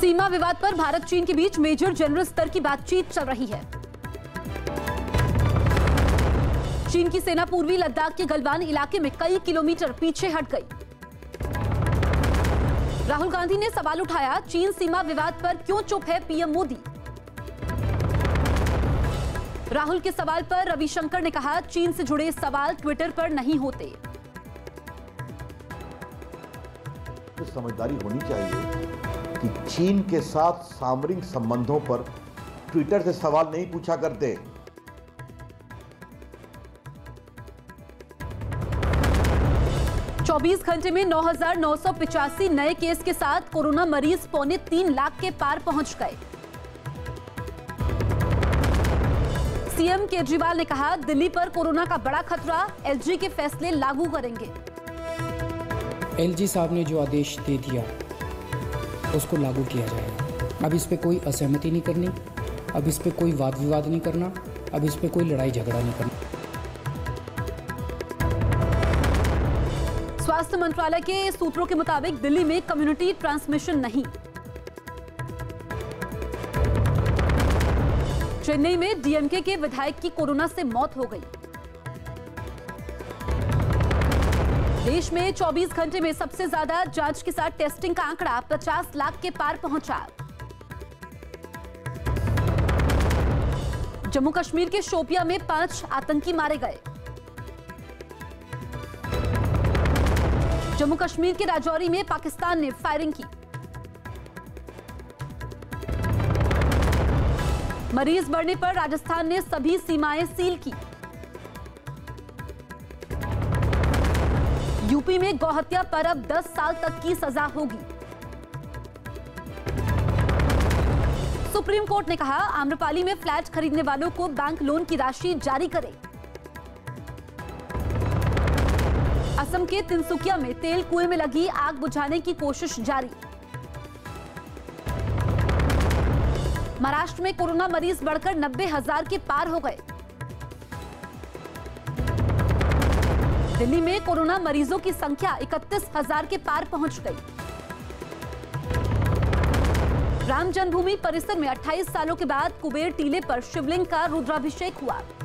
सीमा विवाद पर भारत चीन के बीच मेजर जनरल स्तर की बातचीत चल रही है। चीन की सेना पूर्वी लद्दाख के गलवान इलाके में कई किलोमीटर पीछे हट गई। राहुल गांधी ने सवाल उठाया, चीन सीमा विवाद पर क्यों चुप है पीएम मोदी। राहुल के सवाल पर रविशंकर ने कहा, चीन से जुड़े सवाल ट्विटर पर नहीं होते। तो समझदारी होनी चाहिए कि चीन के साथ सामरिक संबंधों पर ट्विटर से सवाल नहीं पूछा करते। चौबीस घंटे में 9,985 नए केस के साथ कोरोना मरीज 3.25 लाख के पार पहुंच गए। सीएम केजरीवाल ने कहा, दिल्ली पर कोरोना का बड़ा खतरा, एलजी के फैसले लागू करेंगे। एलजी साहब ने जो आदेश दे दिया उसको लागू किया जाएगा। अब इस पे कोई असहमति नहीं करनी, अब इस पे कोई वाद विवाद नहीं करना, अब इस पे कोई लड़ाई झगड़ा नहीं करना। स्वास्थ्य मंत्रालय के सूत्रों के मुताबिक दिल्ली में कम्युनिटी ट्रांसमिशन नहीं। चेन्नई में डीएमके के विधायक की कोरोना से मौत हो गई। देश में 24 घंटे में सबसे ज्यादा जांच के साथ टेस्टिंग का आंकड़ा 50 लाख के पार पहुंचा। जम्मू कश्मीर के शोपियां में 5 आतंकी मारे गए। जम्मू कश्मीर के राजौरी में पाकिस्तान ने फायरिंग की। मरीज बढ़ने पर राजस्थान ने सभी सीमाएं सील की। यूपी में गौहत्या पर अब 10 साल तक की सजा होगी। सुप्रीम कोर्ट ने कहा, आम्रपाली में फ्लैट खरीदने वालों को बैंक लोन की राशि जारी करें। असम के तिनसुकिया में तेल कुएं में लगी आग बुझाने की कोशिश जारी। महाराष्ट्र में कोरोना मरीज बढ़कर 90,000 के पार हो गए। दिल्ली में कोरोना मरीजों की संख्या 31,000 के पार पहुंच गई। राम जन्मभूमि परिसर में 28 सालों के बाद कुबेर टीले पर शिवलिंग का रुद्राभिषेक हुआ।